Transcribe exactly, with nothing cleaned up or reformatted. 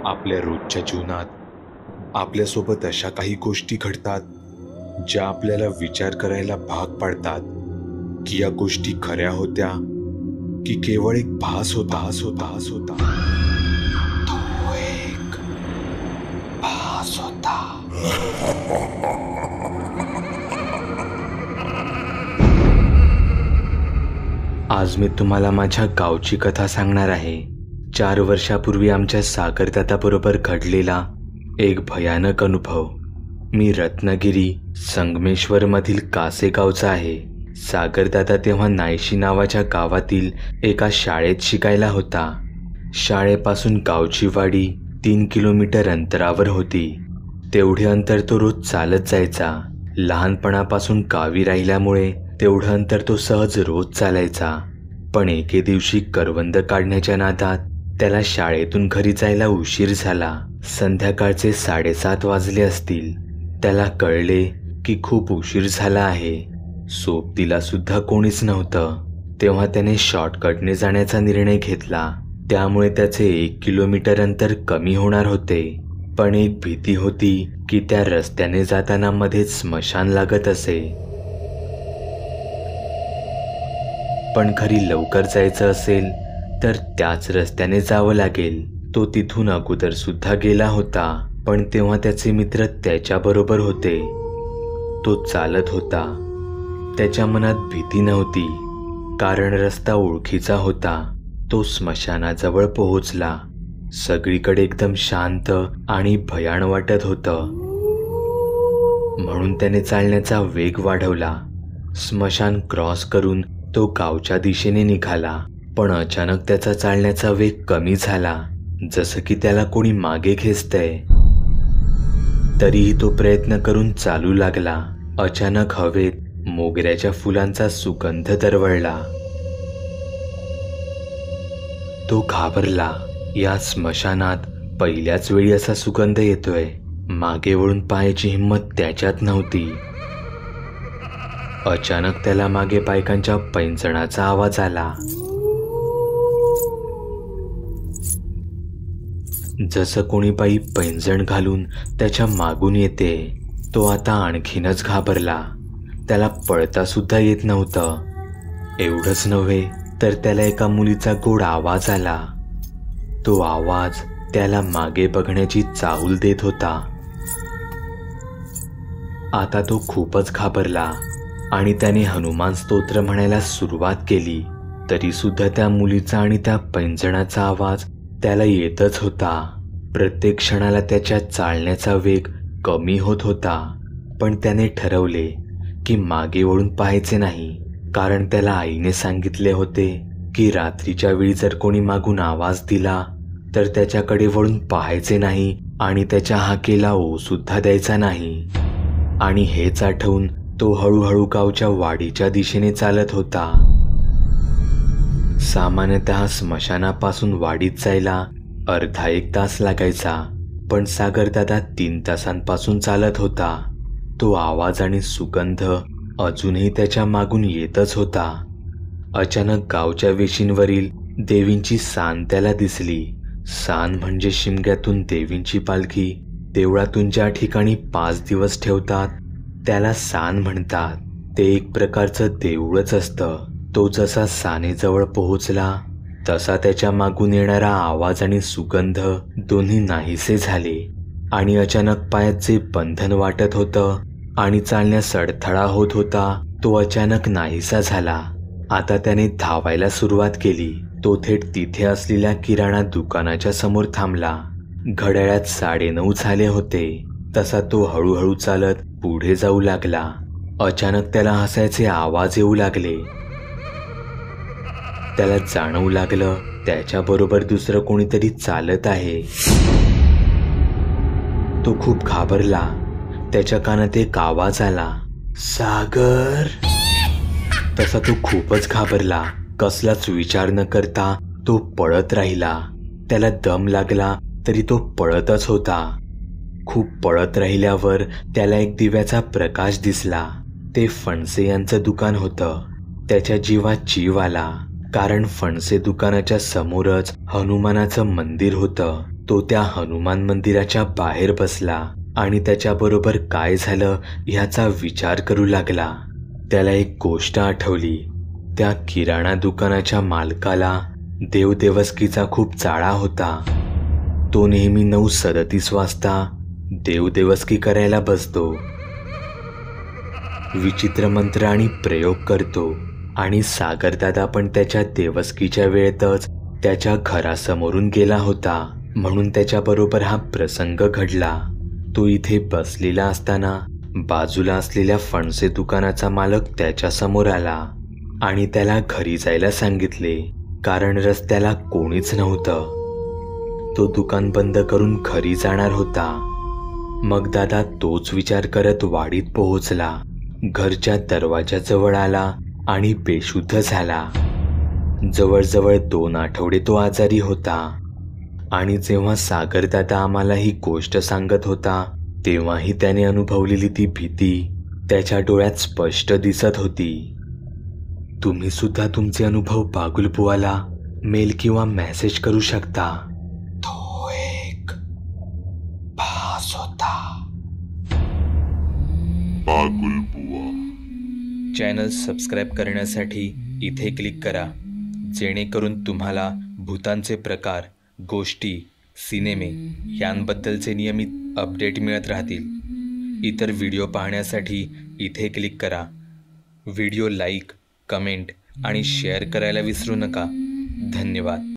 आपल्या रोजच्या जीवनात आपल्यासोबत अशा काही गोष्टी घडतात ज्या आपल्याला विचार करायला भाग पाडतात की या गोष्टी खऱ्या होत्या की केवळ एक भास होता भास होता भास होता तो एक भास होता. आज मी तुम्हाला माझ्या गावची कथा सांगणार आहे. चार वर्षापूर्वी आमच्या सागरदादाबरोबर घडलेला एक भयानक अनुभव. मी रत्नागिरी संगमेश्वर मधील कासे गावचा आहे. सागरदादा तेव्हा नायशी नावाच्या गावातील एका शाळेत शिकायला होता. शाळेपासून गावची वाडी तीन किलोमीटर अंतरावर होती. तेवढे अंतर तो रोज चालत जायचा. लहानपणापासून गावी राहिल्यामुळे तेवढं अंतर तो सहज रोज चालायचा. पण एके दिवशी करवंद काढण्याच्या नादात त्याला शाळेतून घरी जायला उशीर झाला. संध्याकाळचे साडेसात वाजले असतील. त्याला कळले की खूप उशीर झाला आहे. सोबतीला सुद्धा कोणीच नव्हतं. तेव्हा त्याने शॉर्टकटने जाण्याचा निर्णय घेतला. त्यामुळे त्याचे एक किलोमीटर अंतर कमी होणार होते. पण एक भीती होती की त्या रस्त्याने जाताना मध्येच स्मशान लागत असे. पण घरी लवकर जायचं असेल तर त्याच रस्त्याने जावं लागेल. तो तिथून अगोदर सुद्धा गेला होता. पण तेव्हा त्याचे मित्र त्याच्याबरोबर होते. तो चालत होता. त्याच्या मनात भीती नव्हती कारण रस्ता ओळखीचा होता. तो स्मशानाजवळ पोहोचला. सगळीकडे एकदम शांत आणि भयान वाटत होतं. म्हणून त्याने चालण्याचा वेग वाढवला. स्मशान क्रॉस करून तो गावच्या दिशेने निघाला. पण अचानक त्याचा चालण्याचा वेग कमी झाला, जसं की त्याला कोणी मागे खेचतंय. तरीही तो प्रयत्न करून चालू लागला. अचानक हवेत मोगऱ्याच्या फुलांचा सुगंध दरवळला. तो घाबरला. या स्मशानात पहिल्याच वेळी असा सुगंध येतोय. मागे वळून पाहायची हिंमत त्याच्यात नव्हती. अचानक त्याला मागे बायकांच्या पैंजणाचा आवाज आला. जसं कोणी बाई पैंजण घालून त्याच्या मागून येते. तो आता आणखीनच घाबरला. त्याला पळता सुद्धा येत नव्हतं. एवढंच नव्हे तर त्याला एका मुलीचा गोड आवाज आला. तो आवाज त्याला मागे बघण्याची चाहूल देत होता. आता तो खूपच घाबरला आणि त्याने हनुमान स्तोत्र म्हणायला सुरुवात केली. तरी सुद्धा त्या मुलीचा आणि त्या पैंजणाचा आवाज त्याला येतच होता. प्रत्येक क्षणाला त्याच्या चालण्याचा वेग कमी होत होता. पण त्याने ठरवले की मागे वळून पाहायचे नाही, कारण त्याला आईने सांगितले होते की रात्रीच्या वेळी जर कोणी मागून आवाज दिला तर त्याच्याकडे वळून पाहायचे नाही आणि त्याच्या हाकेला ओ सुद्धा द्यायचा नाही. आणि हेच आठवून तो हळूहळू गावच्या वाडीच्या दिशेने चालत होता. सामान्यतः स्मशानापासून वाडीत जायला अर्धा एक तास लागायचा. पण सागरदादा तीन तासांपासून चालत होता. तो आवाज आणि सुगंध अजूनही त्याच्या मागून येतच होता. अचानक गावच्या वेशींवरील देवींची सान त्याला दिसली. सान म्हणजे शिमग्यातून देवींची पालखी देवळातून ज्या ठिकाणी पाच दिवस ठेवतात त्याला सान म्हणतात. ते एक प्रकारचं देऊळच असतं. तो जसा सानेजवळ पोहोचला तसा त्याच्या मागून येणारा आवाज आणि सुगंध दोन्ही नाहीसे झाले. आणि अचानक पायात जे बंधन वाटत होतं आणि चालण्यास अडथळा होत होता तो अचानक नाहीसा झाला. आता त्याने धावायला सुरुवात केली. तो थेट तिथे असलेल्या किराणा दुकानाच्या समोर थांबला. घड्याळात साडेनऊ झाले होते. तसा तो हळूहळू चालत पुढे जाऊ लागला. अचानक त्याला हसायचे आवाज येऊ लागले. त्याला जाणवू लागलं त्याच्याबरोबर दुसरं कोणीतरी चालत आहे. तो खूप घाबरला. त्याच्या कानात एक आवाज आला, सागर. तसा तो खूपच घाबरला. कसलाच विचार न करता तो पळत राहिला. त्याला दम लागला तरी तो पळतच होता. खूप पळत राहिल्यावर त्याला एक दिव्याचा प्रकाश दिसला. ते फणसे यांचं दुकान होतं. त्याच्या जीवात जीव आला, कारण फणसे दुकानाच्या समोरच हनुमानाचं मंदिर होतं. तो त्या हनुमान मंदिराच्या बाहेर बसला आणि त्याच्याबरोबर काय झालं ह्याचा विचार करू लागला. त्याला एक गोष्ट आठवली. त्या किराणा दुकानाच्या मालकाला देवदेवस्कीचा खूप चाळा होता. तो नेहमी नऊ सदतीस वाजता देवदेवस्की करायला बसतो, विचित्र मंत्र आणि प्रयोग करतो आणि सागरदादा पण त्याच्या देवस्कीच्या वेळेतच त्याच्या घरासमोरून गेला होता, म्हणून त्याच्याबरोबर हा प्रसंग घडला. तो इथे बसलेला असताना बाजूला असलेल्या फणसे दुकानाचा मालक त्याच्या समोर आला आणि त्याला घरी जायला सांगितले, कारण रस्त्याला कोणीच नव्हतं. तो दुकान बंद करून घरी जाणार होता. मग दादा तोच विचार करत वाडीत पोहोचला. घरच्या दरवाजाजवळ आला आणि बेशुद्ध झाला. जवळजवळ दोन आठवडे तो आजारी होता आणि जेव्हा सागरदादा आम्हाला ही गोष्ट सांगत होता तेव्हाही त्याने अनुभवलेली ती भीती त्याच्या डोळ्यात स्पष्ट दिसत होती. तुम्ही सुद्धा तुमचे अनुभव बागुलबुवाला मेल किंवा मेसेज करू शकता. तो एक भास होता. बागुलबुवा. चॅनल सबस्क्राईब करण्यासाठी इथे क्लिक करा, जेणेकरून तुम्हाला भूतांचे प्रकार, गोष्टी, सिनेमे यांबद्दलचे नियमित अपडेट मिळत राहतील. इतर व्हिडिओ पाहण्यासाठी इथे क्लिक करा. व्हिडिओ लाईक, कमेंट आणि शेअर करायला विसरू नका. धन्यवाद.